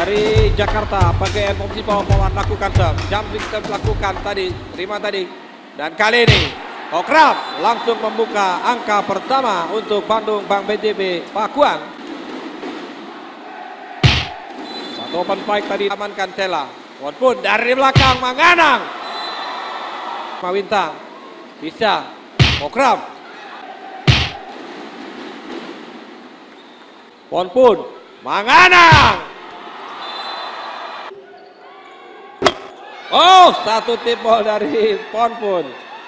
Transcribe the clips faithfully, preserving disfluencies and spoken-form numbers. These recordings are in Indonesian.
dari Jakarta pakai opsi power lakukan serve, jumping serve lakukan tadi, terima tadi, dan kali ini Kokram langsung membuka angka pertama untuk Bandung Bank B J B Pakuan. Satu open fight tadi amankan Sela, pun dari belakang Manganang, Mawintang bisa Kokram, pon pun Manganang. Oh, satu tip ball dari Pon pun.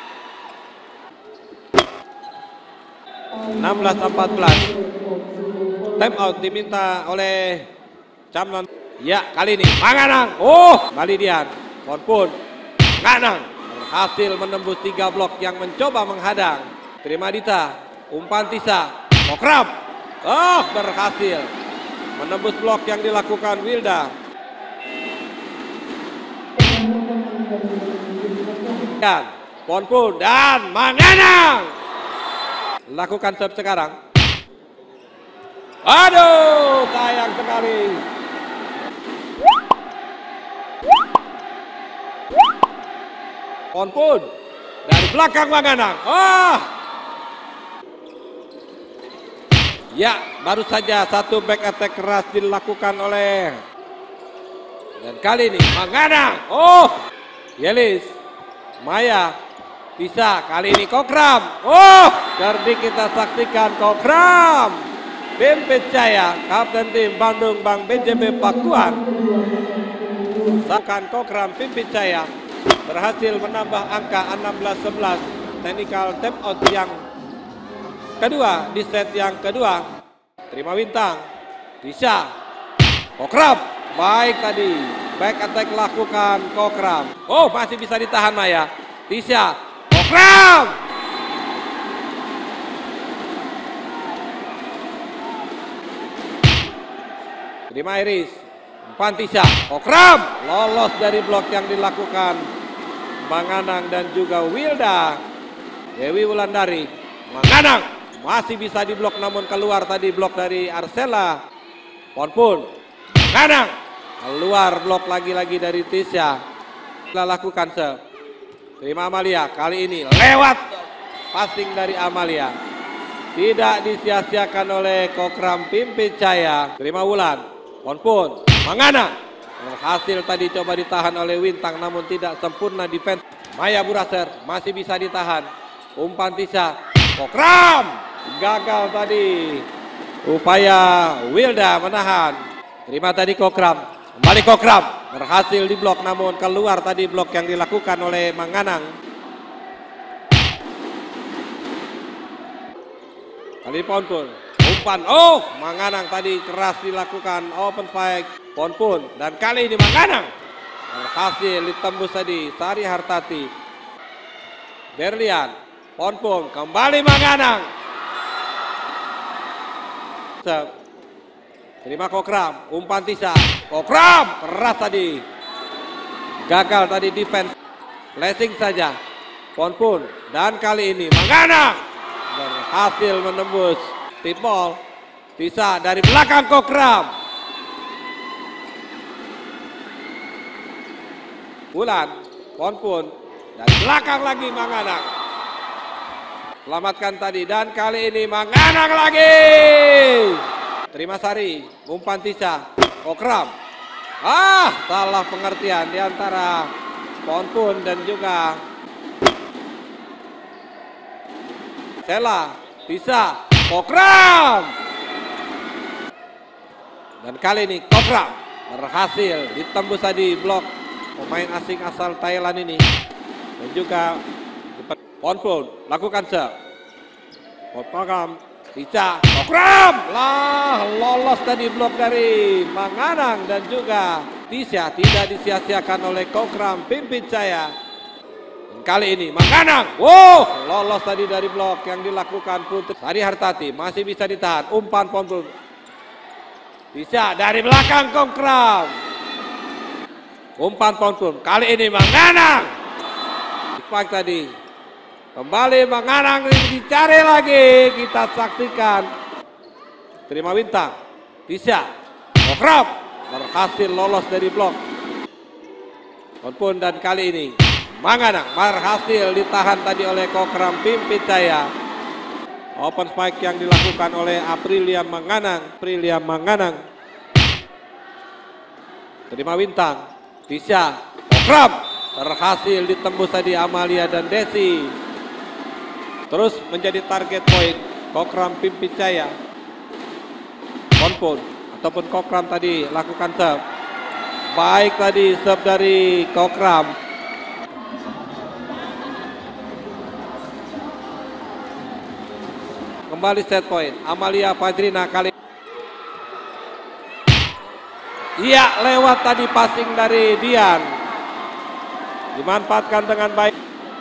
enam belas empat belas. Time out diminta oleh Camlon. Ya, kali ini Manganang. Oh, Balidian. Pon pun Manganang berhasil menembus tiga blok yang mencoba menghadang. Terima Dita, umpan Tisa, Kokram. Oh, berhasil menembus blok yang dilakukan Wilda. Dan Pon pun dan Manganang lakukan serve sekarang. Aduh, sayang sekali. Pon pun dari belakang Manganang. Oh, ya, baru saja satu back attack keras dilakukan oleh, dan kali ini Manganang. Oh, Yelis, Maya, bisa kali ini Kokram. Oh, jadi kita saksikan Kokram, Pimpin Jaya, Kapten Tim Bandung Bank B J B Pakuan. Sakan Kokram Pimpin Jaya berhasil menambah angka enam belas sebelas. Technical tap out yang kedua di set yang kedua. Terima Wintang, bisa Kokram, baik tadi. Back attack lakukan Kokram. Oh, masih bisa ditahan Maya. Tisha, Kokram. Terima Iris, umpan Tisha, Kokram. Lolos dari blok yang dilakukan Manganang dan juga Wilda. Dewi Wulandari, Manganang masih bisa diblok namun keluar tadi blok dari Arsela. Pon pun Manganang. Keluar blok lagi-lagi dari Tisha. Kita lakukan serve. Terima Amalia. Kali ini lewat passing dari Amalia. Tidak disia-siakan oleh Kokram Pimpin Jaya. Terima Wulan. Pon pun Manganang. Berhasil tadi coba ditahan oleh Wintang namun tidak sempurna defense. Maya Buraser masih bisa ditahan. Umpan Tisha. Kokram. Gagal tadi. Upaya Wilda menahan. Terima tadi Kokram. Kembali Kokram, berhasil diblok namun keluar tadi blok yang dilakukan oleh Manganang. Kali Pon pun, umpan, oh Manganang tadi keras dilakukan open fight Pon pun, dan kali ini Manganang berhasil ditembus tadi Sari Hartati. Berlian, Pon pun, kembali Manganang. Terima Kokram, umpan Tisha, Kokram keras tadi, gagal tadi defense, flashing saja, Pon pun, dan kali ini Manganang berhasil menembus tip ball. Tisha dari belakang Kokram, Bulan, Pon pun, dari belakang lagi Manganang, selamatkan tadi, dan kali ini Manganang lagi. Terima Sari, umpan Tisha, Kokram. Ah, salah pengertian di antara Pon pun dan juga Sela. Tisha, Kokram. Dan kali ini Kokram berhasil ditembus tadi blok pemain asing asal Thailand ini. Dan juga Pon pun lakukan serve. Kokram. Tisha, Kokram, lah lolos tadi blok dari Manganang dan juga Tisha tidak disia-siakan oleh Kokram Pimpin Jaya. Dan kali ini Manganang, wow, lolos tadi dari blok yang dilakukan Putri Sari Hartati, masih bisa ditahan, umpan Pon pun. Tisha dari belakang Kokram, umpan Pon pun, kali ini Manganang. Spike tadi. Kembali Manganang dicari lagi, kita saksikan. Terima Wintang, Tisha, Kokram, berhasil lolos dari blok. Walaupun dan kali ini Manganang berhasil ditahan tadi oleh Kokram Pimpinjaya. Open spike yang dilakukan oleh Aprilia Manganang. Aprilia Manganang. Terima Wintang. Tisha. Kokram berhasil ditembus tadi Amalia dan Desi. Terus menjadi target point Kokram Pimpinjaya. Ponpon ataupun Kokram tadi lakukan serve. Baik tadi serve dari Kokram. Kembali set point. Amalia Fajrina kali. Iya, lewat tadi passing dari Dian. Dimanfaatkan dengan baik.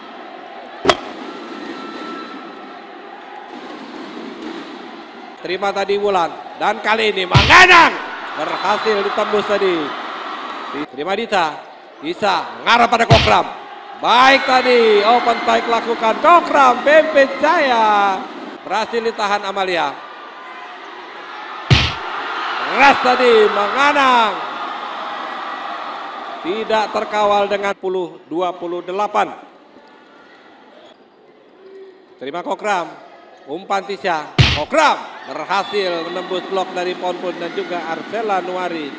Terima tadi Wulan. Dan kali ini Manganang berhasil ditembus tadi. Terima Dita. Bisa mengarah pada Kokram. Baik tadi open spike lakukan Kokram Pimpinjaya. Berhasil ditahan Amalia. Keras tadi Manganang. Tidak terkawal dengan sepuluh dua puluh delapan. Terima Kokram. Umpan Tisha. Kokram berhasil menembus blok dari Ponpon dan juga Arcella Nuari.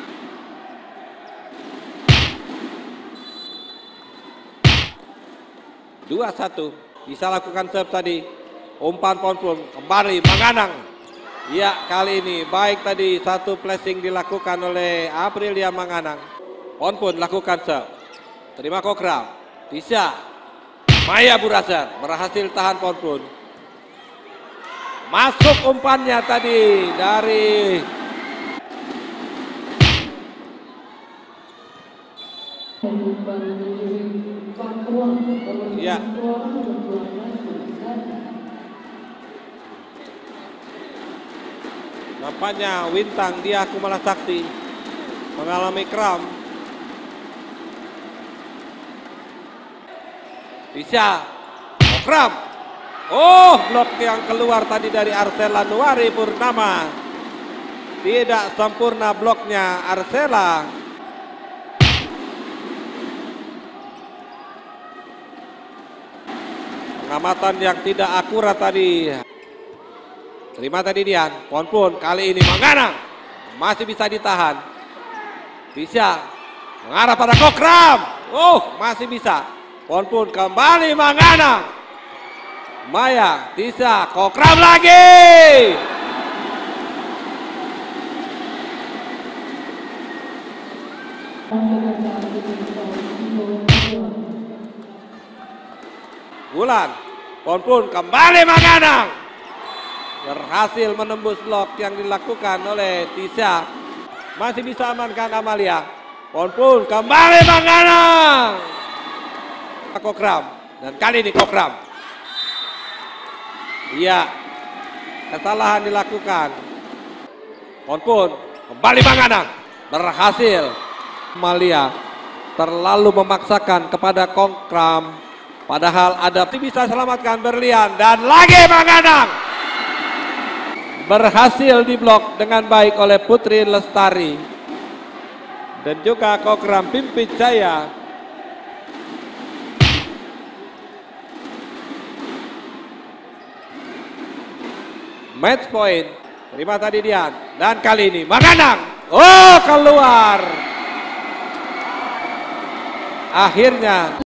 dua satu. Bisa lakukan serve tadi. Umpan Ponpon kembali Manganang. Ya, kali ini baik tadi satu flashing dilakukan oleh Aprilia Manganang. Ponpon lakukan serve. Terima Kokram. Tisha. Maya Burasan berhasil tahan Ponpon. Masuk umpannya tadi dari ya. Nampaknya Wintang dia Kumala Sakti mengalami kram. Bisa Kokram. Oh, blok yang keluar tadi dari Arcella Nuari Purnama. Tidak sempurna bloknya Arcella. Pengamatan yang tidak akurat tadi. Terima tadi Dian. Ponpon kali ini Manganang. Masih bisa ditahan. Bisa mengarah pada Kokram. Oh, masih bisa. Ponpon kembali Manganang. Maya, Tisha, Kokram lagi. Wulan, Ponpon kembali Manganang. Berhasil menembus blok yang dilakukan oleh Tisha. Masih bisa amankan Amalia. Ponpon kembali Manganang. Kokram. Dan kali ini Kokram. Iya, kesalahan dilakukan. Ponpon kembali Manganang. Berhasil. Amalia terlalu memaksakan kepada Kokram. Padahal ada bisa selamatkan Berlian. Dan lagi Manganang. Berhasil diblok dengan baik oleh Putri Lestari. Dan juga Kokram Pimpinjaya. Match point. Terima tadi Dian. Dan kali ini Manganang. Oh, keluar. Akhirnya